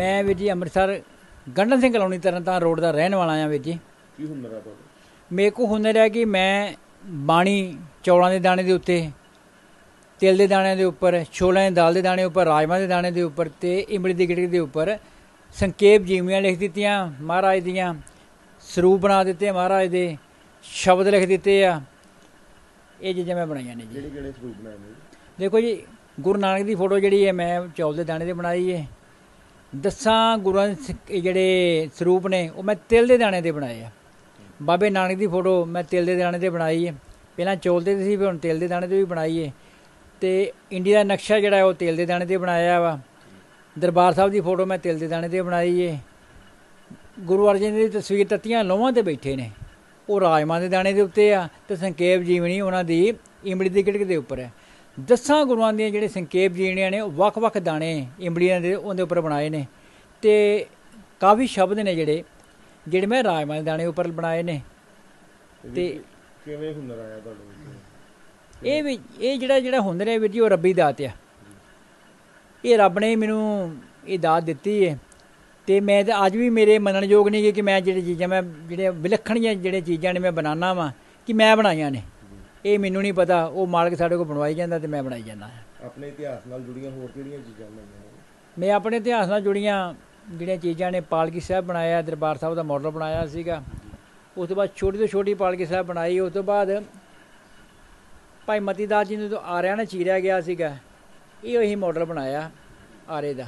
मैं ਵੀਰ ਜੀ ਅੰਮ੍ਰਿਤਸਰ ਗੰਡਨ ਸਿੰਘ ਕਲੋਨੀ ਤਰਨਤਾਰਨ ਰੋਡ ਦਾ ਰਹਿਣ ਵਾਲਾ ਹਾਂ ਵੀਰ ਜੀ। ਕੀ ਹੁਨਰ ਆ ਤੁਹਾਡਾ? ਮੇਰੇ ਕੋਲ ਹੁਨਰ ਹੈ ਕਿ ਮੈਂ ਬਾਣੀ ਚੌਲਾਂ ਦੇ ਦਾਣੇ ਦੇ ਉੱਤੇ, ਤਿਲ ਦੇ ਦਾਣਿਆਂ ਦੇ ਉੱਪਰ, ਛੋਲਿਆਂ ਦੀ ਦਾਲ ਦੇ ਦਾਣੇ ਉੱਪਰ, ਰਾਜਮਾਂਹ ਦੇ ਦਾਣੇ ਦੇ ਉੱਪਰ ਤੇ ਇਮਲੀ ਦੀ ਗਿਟਕ ਦੇ ਉੱਪਰ ਸੰਖੇਪ ਜੀਵਨੀਆਂ ਲਿਖ ਦਿੱਤੀਆਂ ਮਹਾਰਾਜ ਦੀਆਂ, ਸਰੂਪ ਬਣਾ ਦਿੱਤੇ ਮਹਾਰਾਜ ਦੇ, ਸ਼ਬਦ ਲਿਖ ਦਿੱਤੇ ਆ। ਇਹ ਚੀਜ਼ਾਂ ਮੈਂ ਬਣਾਈਆਂ ਨੇ ਜੀ। ਕਿਹੜੇ ਸਰੂਪ ਬਣਾਏ ਨੇ? ਦੇਖੋ ਜੀ, ਗੁਰੂ ਨਾਨਕ ਦੀ ਫੋਟੋ ਜਿਹੜੀ ਹੈ ਮੈਂ ਚੌਲ ਦੇ ਦਾਣੇ 'ਤੇ ਬਣਾਈ ਹੈ। 10 ਗੁਰੂਆਂ ਦੇ ਜਿਹੜੇ ਸਰੂਪ ਨੇ ਉਹ ਮੈਂ ਤਿਲ ਦੇ ਦਾਣੇ 'ਤੇ ਬਣਾਏ ਆ। ਬਾਬੇ ਨਾਨਕ ਦੀ ਫੋਟੋ ਮੈਂ ਤਿਲ ਦੇ ਦਾਣੇ 'ਤੇ ਬਣਾਈ ਹੈ। ਪਹਿਲਾਂ ਚੌਲ 'ਤੇ ਸੀ, ਫਿਰ ਹੁਣ ਤਿਲ ਦੇ ਦਾਣੇ 'ਤੇ ਵੀ ਬਣਾਈ ਹੈ। ਅਤੇ ਇੰਡੀਆ ਦਾ ਨਕਸ਼ਾ ਜਿਹੜਾ ਉਹ ਤਿਲ ਦੇ ਦਾਣੇ 'ਤੇ ਬਣਾਇਆ ਵਾ। ਦਰਬਾਰ ਸਾਹਿਬ ਦੀ ਫੋਟੋ ਮੈਂ ਤਿਲ ਦੇ ਦਾਣੇ 'ਤੇ ਬਣਾਈ ਹੈ। ਗੁਰੂ ਅਰਜਨ ਦੇਵ ਦੀ ਤਸਵੀਰ ਤੱਤੀਆਂ ਲੋਹਾਂ 'ਤੇ ਬੈਠੇ ਨੇ, ਉਹ ਰਾਜਮਾਂਹ ਦੇ ਦਾਣੇ ਦੇ ਉੱਤੇ ਆ, ਅਤੇ ਸੰਖੇਪ ਜੀਵਨੀ ਉਹਨਾਂ ਦੀ ਇਮਲੀ ਦੀ ਗਿਟਕ ਦੇ ਉੱਪਰ ਹੈ। 10 ਗੁਰੂਆਂ ਦੀਆਂ ਜਿਹੜੇ ਸੰਖੇਪ ਜੀਵਨੀਆਂ ਨੇ ਉਹ ਵੱਖ ਵੱਖ ਦਾਣੇ ਇਮਲੀਆਂ ਦੇ ਉਹਦੇ ਉੱਪਰ ਬਣਾਏ ਨੇ, ਅਤੇ ਕਾਫੀ ਸ਼ਬਦ ਨੇ ਜਿਹੜੇ ਮੈਂ ਰਾਜਮਾਂਹ ਦੇ ਦਾਣੇ ਉੱਪਰ ਬਣਾਏ ਨੇ। ਅਤੇ ਕਿਵੇਂ ਹੁਨਰ ਆਇਆ ਤੁਹਾਡੇ? ਇਹ ਜਿਹੜਾ ਹੁਨਰ ਹੈ ਵੀਰ ਜੀ, ਉਹ ਰੱਬੀ ਦਾਤ ਆ। ਇਹ ਰੱਬ ਨੇ ਮੈਨੂੰ ਇਹ ਦਾਤ ਦਿੱਤੀ ਹੈ, ਅਤੇ ਮੈਂ ਤਾਂ ਅੱਜ ਵੀ ਮੇਰੇ ਮੰਨਣਯੋਗ ਨਹੀਂ ਕਿ ਮੈਂ ਜਿਹੜੀਆਂ ਵਿਲੱਖਣ ਜਿਹੜੀਆਂ ਚੀਜ਼ਾਂ ਨੇ ਮੈਂ ਬਣਾਉਂਦਾ ਵਾਂ ਕਿ ਮੈਂ ਬਣਾਈਆਂ ਨੇ। ਇਹ ਮੈਨੂੰ ਨਹੀਂ ਪਤਾ, ਉਹ ਮਾਲਕ ਸਾਡੇ ਕੋਲ ਬਣਵਾਈ ਜਾਂਦਾ ਅਤੇ ਮੈਂ ਬਣਾਈ ਜਾਂਦਾ। ਆਪਣੇ ਇਤਿਹਾਸ ਨਾਲ ਜੁੜੀਆਂ ਹੋਰ ਕਿਹੜੀਆਂ ਚੀਜ਼ਾਂ ਬਣਾਈਆਂ? ਮੈਂ ਆਪਣੇ ਇਤਿਹਾਸ ਨਾਲ ਜੁੜੀਆਂ ਜਿਹੜੀਆਂ ਚੀਜ਼ਾਂ ਨੇ, ਪਾਲਕੀ ਸਾਹਿਬ ਬਣਾਇਆ, ਦਰਬਾਰ ਸਾਹਿਬ ਦਾ ਮਾਡਲ ਬਣਾਇਆ ਸੀਗਾ। ਉਸ ਤੋਂ ਬਾਅਦ ਛੋਟੀ ਤੋਂ ਛੋਟੀ ਪਾਲਕੀ ਸਾਹਿਬ ਬਣਾਈ। ਉਸ ਤੋਂ ਬਾਅਦ ਭਾਈ ਮਤੀ ਦਾਸ ਜੀ ਨੂੰ ਆਰਿਆਂ ਨਾਲ ਚੀਰਿਆ ਗਿਆ ਸੀਗਾ, ਇਹ ਉਹੀ ਮਾਡਲ ਬਣਾਇਆ ਆਰੇ ਦਾ।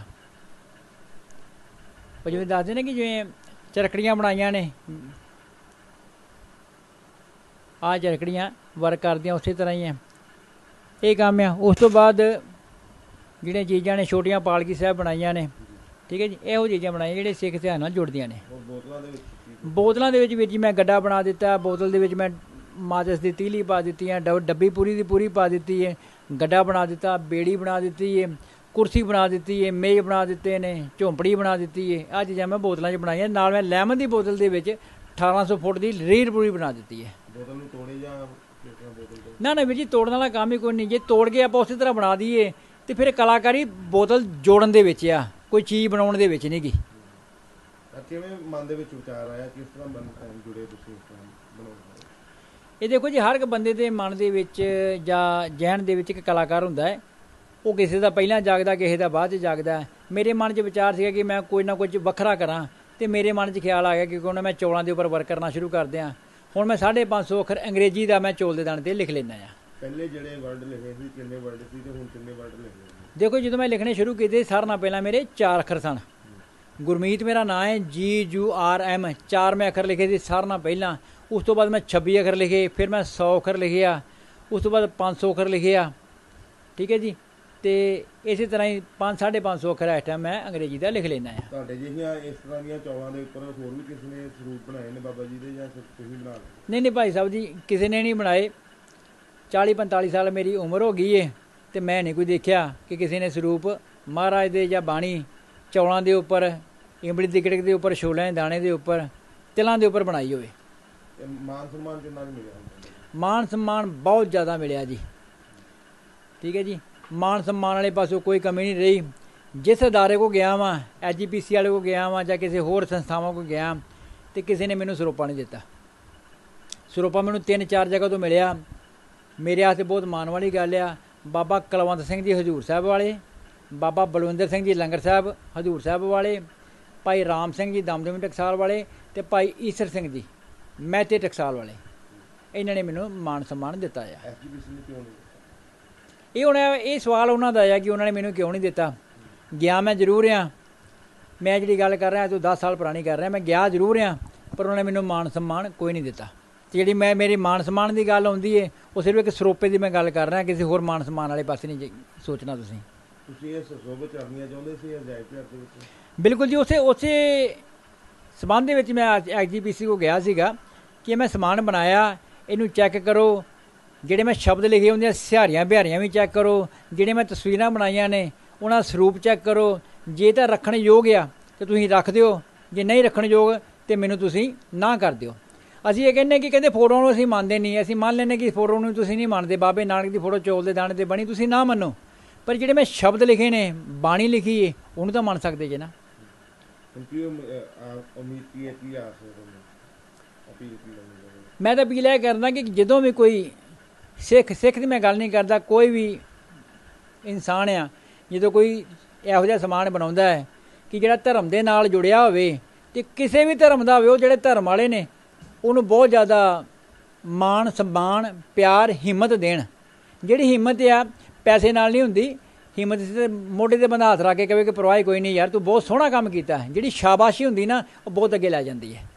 ਉਹ ਜਿਵੇਂ ਦੱਸਦੇ ਨੇ ਕਿ ਜਿਵੇਂ ਚਰਖੜੀਆਂ ਬਣਾਈਆਂ ਨੇ, ਆਹ ਚਰਖੜੀਆਂ ਵਰਕ ਕਰਦੀਆਂ ਉਸੇ ਤਰ੍ਹਾਂ ਹੀ ਆ, ਇਹ ਕੰਮ ਆ। ਉਸ ਤੋਂ ਬਾਅਦ ਜਿਹੜੀਆਂ ਚੀਜ਼ਾਂ ਨੇ, ਛੋਟੀਆਂ ਪਾਲਕੀ ਸਾਹਿਬ ਬਣਾਈਆਂ ਨੇ, ਠੀਕ ਹੈ ਜੀ। ਇਹੋ ਚੀਜ਼ਾਂ ਬਣਾਈਆਂ ਜਿਹੜੇ ਸਿੱਖ ਇਤਿਹਾਸ ਨਾਲ ਜੁੜਦੀਆਂ ਨੇ। ਬੋਤਲਾਂ ਦੇ ਵਿੱਚ ਵੀਰ ਜੀ ਮੈਂ ਗੱਡਾ ਬਣਾ ਦਿੱਤਾ। ਬੋਤਲ ਦੇ ਵਿੱਚ ਮੈਂ ਮਾਚਿਸ ਦੀ ਤੀਲੀ ਪਾ ਦਿੱਤੀ ਹੈ, ਡੱਬੀ ਪੂਰੀ ਦੀ ਪੂਰੀ ਪਾ ਦਿੱਤੀ ਹੈ, ਗੱਡਾ ਬਣਾ ਦਿੱਤਾ, ਬੇੜੀ ਬਣਾ ਦਿੱਤੀ ਹੈ, ਕੁਰਸੀ ਬਣਾ ਦਿੱਤੀ ਹੈ, ਮੇਜ਼ ਬਣਾ ਦਿੱਤੇ ਨੇ, ਝੌਂਪੜੀ ਬਣਾ ਦਿੱਤੀ ਹੈ। ਆਹ ਚੀਜ਼ਾਂ ਮੈਂ ਬੋਤਲਾਂ 'ਚ ਬਣਾਈਆਂ। ਨਾਲ ਮੈਂ ਲੈਮਨ ਦੀ ਬੋਤਲ ਦੇ ਵਿੱਚ 1800 ਫੁੱਟ ਦੀ ਰੀਲ ਪੂਰੀ ਬਣਾ ਦਿੱਤੀ ਹੈ। ਬੋਤਲ ਨੂੰ ਤੋੜੇ ਜਾਂ ਨਾ ਵੀਰ ਜੀ, ਤੋੜਨ ਵਾਲਾ ਕੰਮ ਹੀ ਕੋਈ ਨਹੀਂ। ਜੇ ਤੋੜ ਕੇ ਆਪਾਂ ਉਸੇ ਤਰ੍ਹਾਂ ਬਣਾ ਦਈਏ ਅਤੇ ਫਿਰ ਕਲਾਕਾਰੀ ਬੋਤਲ ਜੋੜਨ ਦੇ ਵਿੱਚ ਆ, ਕੋਈ ਚੀਜ਼ ਬਣਾਉਣ ਦੇ ਵਿੱਚ ਨਹੀਂ ਗੀ। ਕਿਵੇਂ ਮਨ ਦੇ ਵਿੱਚ ਵਿਚਾਰ ਆਇਆ, ਕਿਸ ਤਰ੍ਹਾਂ ਜੁੜੇ ਤੁਸੀਂ ਇਸ ਤਰ੍ਹਾਂ ਬਣਾਉਣ? ਇਹ ਦੇਖੋ ਜੀ, ਹਰ ਇੱਕ ਬੰਦੇ ਦੇ ਮਨ ਦੇ ਵਿੱਚ ਜਾਂ ਜ਼ਿਹਨ ਦੇ ਵਿੱਚ ਇੱਕ ਕਲਾਕਾਰ ਹੁੰਦਾ ਹੈ। ਉਹ ਕਿਸੇ ਦਾ ਪਹਿਲਾਂ ਜਾਗਦਾ, ਕਿਸੇ ਦਾ ਬਾਅਦ 'ਚ ਜਾਗਦਾ। ਮੇਰੇ ਮਨ 'ਚ ਵਿਚਾਰ ਸੀਗਾ ਕਿ ਮੈਂ ਕੋਈ ਨਾ ਕੁਝ ਵੱਖਰਾ ਕਰਾਂ, ਅਤੇ ਮੇਰੇ ਮਨ 'ਚ ਖਿਆਲ ਆ ਗਿਆ ਕਿ ਮੈਂ ਚੌਲਾਂ ਦੇ ਉੱਪਰ ਵਰਕ ਕਰਨਾ ਸ਼ੁਰੂ ਕਰ ਦਿਆਂ। ਹੁਣ ਮੈਂ 550 ਅੱਖਰ ਅੰਗਰੇਜ਼ੀ ਦਾ ਮੈਂ ਚੌਲ ਦੇ ਦਾਣੇ 'ਤੇ ਲਿਖ ਲੈਂਦਾ ਆ। ਪਹਿਲੇ ਜਿਹੜੇ ਵਰਡ ਲਿਖੇ ਸੀ ਕਿੰਨੇ ਵਰਡ ਸੀ ਅਤੇ ਹੁਣ ਕਿੰਨੇ ਵਰਡ ਲਿਖੇ? ਦੇਖੋ, ਜਦੋਂ ਮੈਂ ਲਿਖਣੇ ਸ਼ੁਰੂ ਕੀਤੇ ਸਾਰਿਆਂ ਨਾਲ ਪਹਿਲਾਂ ਮੇਰੇ 4 ਅੱਖਰ ਸਨ। ਗੁਰਮੀਤ ਮੇਰਾ ਨਾਂ ਹੈ, GURM, 4 ਮੈਂ ਅੱਖਰ ਲਿਖੇ ਸੀ ਸਾਰਿਆਂ ਨਾਲ ਪਹਿਲਾਂ। ਉਸ ਤੋਂ ਬਾਅਦ ਮੈਂ 26 ਅੱਖਰ ਲਿਖੇ, ਫਿਰ ਮੈਂ 100 ਅੱਖਰ ਲਿਖਿਆ, ਉਸ ਤੋਂ ਬਾਅਦ 500 ਅੱਖਰ ਲਿਖਿਆ, ਠੀਕ ਹੈ ਜੀ। ਅਤੇ ਇਸੇ ਤਰ੍ਹਾਂ ਹੀ 500-550 ਅੱਖਰ ਇਸ ਟਾਈਮ ਮੈਂ ਅੰਗਰੇਜ਼ੀ ਦਾ ਲਿਖ ਲੈਂਦਾ ਆ। ਤੁਹਾਡੇ ਜਿਹੀਆਂ ਇਸ ਤਰ੍ਹਾਂ ਦੀਆਂ ਚੌਲਾਂ ਦੇ ਉੱਪਰ ਹੋਰ ਵੀ ਕਿਸੇ ਨੇ ਸਰੂਪ ਬਣਾਏ ਨੇ ਬਾਬਾ ਜੀ ਦੇ, ਜਾਂ ਤੁਸੀਂ ਬਣਾ ਲਏ? ਨਹੀਂ ਭਾਈ ਸਾਹਿਬ ਜੀ, ਕਿਸੇ ਨੇ ਨਹੀਂ ਬਣਾਏ। 40-45 ਸਾਲ ਮੇਰੀ ਉਮਰ ਹੋ ਗਈ ਹੈ, ਅਤੇ ਮੈਂ ਨਹੀਂ ਕੋਈ ਦੇਖਿਆ ਕਿ ਕਿਸੇ ਨੇ ਸਰੂਪ ਮਹਾਰਾਜ ਦੇ ਜਾਂ ਬਾਣੀ ਚੌਲਾਂ ਦੇ ਉੱਪਰ, ਇਮਲੀ ਦੀ ਗਿਟਕ ਦੇ ਉੱਪਰ, ਛੋਲਿਆਂ ਦੇ ਦਾਣੇ ਦੇ ਉੱਪਰ, ਤਿਲਾਂ ਦੇ ਉੱਪਰ ਬਣਾਈ ਹੋਵੇ। ਮਾਨ ਸਨਮਾਨ ਕਿੰਨਾ ਕੁ ਮਿਲਿਆ? ਮਾਨ ਸਨਮਾਨ ਬਹੁਤ ਜ਼ਿਆਦਾ ਮਿਲਿਆ ਜੀ, ਠੀਕ ਹੈ ਜੀ। ਮਾਨ ਸਨਮਾਨ ਵਾਲੇ ਪਾਸੋਂ ਕੋਈ ਕਮੀ ਨਹੀਂ ਰਹੀ। ਜਿਸ ਅਦਾਰੇ ਕੋਲ ਗਿਆ ਵਾਂ, SGPC ਵਾਲੇ ਕੋਲ ਗਿਆ ਵਾਂ ਜਾਂ ਕਿਸੇ ਹੋਰ ਸੰਸਥਾਵਾਂ ਕੋਲ ਗਿਆ, ਅਤੇ ਕਿਸੇ ਨੇ ਮੈਨੂੰ ਸਰੋਪਾ ਨਹੀਂ ਦਿੱਤਾ। ਸਰੋਪਾ ਮੈਨੂੰ 3-4 ਜਗ੍ਹਾ ਤੋਂ ਮਿਲਿਆ। ਮੇਰੇ ਵਾਸਤੇ ਬਹੁਤ ਮਾਣ ਵਾਲੀ ਗੱਲ ਆ। ਬਾਬਾ ਕੁਲਵੰਤ ਸਿੰਘ ਜੀ ਹਜ਼ੂਰ ਸਾਹਿਬ ਵਾਲੇ, ਬਾਬਾ ਬਲਵਿੰਦਰ ਸਿੰਘ ਜੀ ਲੰਗਰ ਸਾਹਿਬ ਹਜ਼ੂਰ ਸਾਹਿਬ ਵਾਲੇ, ਭਾਈ ਰਾਮ ਸਿੰਘ ਜੀ ਦਮਦਮੀ ਟਕਸਾਲ ਵਾਲੇ, ਅਤੇ ਭਾਈ ਈਸਰ ਸਿੰਘ ਜੀ ਮਹਿਤੇ ਟਕਸਾਲ ਵਾਲੇ, ਇਹਨਾਂ ਨੇ ਮੈਨੂੰ ਮਾਣ ਸਨਮਾਨ ਦਿੱਤਾ ਆ। SGPC ਨੇ ਕਿਉਂ ਨਹੀਂ? ਇਹ ਸਵਾਲ ਉਹਨਾਂ ਦਾ ਆ ਕਿ ਉਹਨਾਂ ਨੇ ਮੈਨੂੰ ਕਿਉਂ ਨਹੀਂ ਦਿੱਤਾ। ਗਿਆ ਮੈਂ ਜ਼ਰੂਰ ਹਾਂ, ਮੈਂ ਜਿਹੜੀ ਗੱਲ ਕਰ ਰਿਹਾ ਤੂੰ 10 ਸਾਲ ਪੁਰਾਣੀ ਕਰ ਰਿਹਾ, ਮੈਂ ਗਿਆ ਜ਼ਰੂਰ ਹਾਂ, ਪਰ ਉਹਨਾਂ ਨੇ ਮੈਨੂੰ ਮਾਣ ਸਨਮਾਨ ਕੋਈ ਨਹੀਂ ਦਿੱਤਾ। ਅਤੇ ਜਿਹੜੀ ਮੇਰੀ ਮਾਣ ਸਨਮਾਨ ਦੀ ਗੱਲ ਆਉਂਦੀ ਹੈ, ਉਹ ਸਿਰਫ ਇੱਕ ਸਰੋਪੇ ਦੀ ਮੈਂ ਗੱਲ ਕਰ ਰਿਹਾ, ਕਿਸੇ ਹੋਰ ਮਾਣ ਸਨਮਾਨ ਵਾਲੇ ਪਾਸੇ ਨਹੀਂ ਸੋਚਣਾ ਤੁਸੀਂ। ਇਹ ਸਰੋਪੇ ਚੜ੍ਹਨੀਆਂ ਚਾਹੁੰਦੇ ਸੀ ਅਜਾਇਬ ਘਰ ਦੇ ਵਿੱਚ? ਬਿਲਕੁਲ ਜੀ, ਉਸੇ ਸਬੰਧ ਦੇ ਵਿੱਚ ਮੈਂ SGPC ਕੋਲ ਗਿਆ ਸੀਗਾ ਕਿ ਮੈਂ ਸਮਾਨ ਬਣਾਇਆ, ਇਹਨੂੰ ਚੈੱਕ ਕਰੋ। ਜਿਹੜੇ ਮੈਂ ਸ਼ਬਦ ਲਿਖੇ ਹੁੰਦੇ ਆ, ਸਿਹਾਰੀਆਂ ਬਿਹਾਰੀਆਂ ਵੀ ਚੈੱਕ ਕਰੋ। ਜਿਹੜੇ ਮੈਂ ਤਸਵੀਰਾਂ ਬਣਾਈਆਂ ਨੇ ਉਹਨਾਂ ਦਾ ਸਰੂਪ ਚੈੱਕ ਕਰੋ। ਜੇ ਤਾਂ ਰੱਖਣ ਯੋਗ ਆ ਤਾਂ ਤੁਸੀਂ ਰੱਖ ਦਿਓ, ਜੇ ਨਹੀਂ ਰੱਖਣ ਯੋਗ ਤਾਂ ਮੈਨੂੰ ਤੁਸੀਂ ਨਾ ਕਰ ਦਿਓ। ਅਸੀਂ ਇਹ ਕਹਿੰਦੇ ਫੋਟੋ ਨੂੰ ਅਸੀਂ ਮੰਨਦੇ ਨਹੀਂ। ਅਸੀਂ ਮੰਨ ਲੈਂਦੇ ਕਿ ਫੋਟੋ ਨੂੰ ਤੁਸੀਂ ਨਹੀਂ ਮੰਨਦੇ, ਬਾਬੇ ਨਾਨਕ ਦੀ ਫੋਟੋ ਚੌਲ ਦੇ ਦਾਣੇ 'ਤੇ ਬਣੀ, ਤੁਸੀਂ ਨਾ ਮੰਨੋ, ਪਰ ਜਿਹੜੇ ਮੈਂ ਸ਼ਬਦ ਲਿਖੇ ਨੇ, ਬਾਣੀ ਲਿਖੀ ਹੈ, ਉਹਨੂੰ ਤਾਂ ਮੰਨ ਸਕਦੇ ਜੇ ਨਾ। ਹੁਣ ਕੀ ਉਮੀਦ ਕੀ ਹੈ, ਕੀ ਆਸ ਹੈ ਤੁਹਾਨੂੰ, ਅਪੀਲ ਕੀ ਕਰਨੀ ਚਾਹੁੰਦੇ? ਮੈਂ ਤਾਂ ਅਪੀਲ ਇਹ ਕਰਦਾ ਕਿ ਜਦੋਂ ਵੀ ਕੋਈ ਸਿੱਖ ਦੀ ਮੈਂ ਗੱਲ ਨਹੀਂ ਕਰਦਾ, ਕੋਈ ਵੀ ਇਨਸਾਨ ਆ, ਜਦੋਂ ਕੋਈ ਇਹੋ ਜਿਹਾ ਸਮਾਨ ਬਣਾਉਂਦਾ ਹੈ ਕਿ ਜਿਹੜਾ ਧਰਮ ਦੇ ਨਾਲ ਜੁੜਿਆ ਹੋਵੇ, ਅਤੇ ਕਿਸੇ ਵੀ ਧਰਮ ਦਾ ਹੋਵੇ, ਉਹ ਜਿਹੜੇ ਧਰਮ ਵਾਲੇ ਨੇ ਉਹਨੂੰ ਬਹੁਤ ਜ਼ਿਆਦਾ ਮਾਣ ਸਨਮਾਨ ਪਿਆਰ ਹਿੰਮਤ ਦੇਣ। ਜਿਹੜੀ ਹਿੰਮਤ ਆ ਪੈਸੇ ਨਾਲ ਨਹੀਂ ਹੁੰਦੀ, ਹਿੰਮਤ ਤੇ ਮੋਢੇ 'ਤੇ ਬੰਦਾ ਹੱਥ ਰੱਖ ਕੇ ਕਹੇ ਕਿ ਪਰਵਾਹ ਕੋਈ ਨਹੀਂ ਯਾਰ, ਤੂੰ ਬਹੁਤ ਸੋਹਣਾ ਕੰਮ ਕੀਤਾ। ਜਿਹੜੀ ਸ਼ਾਬਾਸ਼ੀ ਹੁੰਦੀ ਨਾ, ਉਹ ਬਹੁਤ ਅੱਗੇ ਲੈ ਜਾਂਦੀ ਹੈ।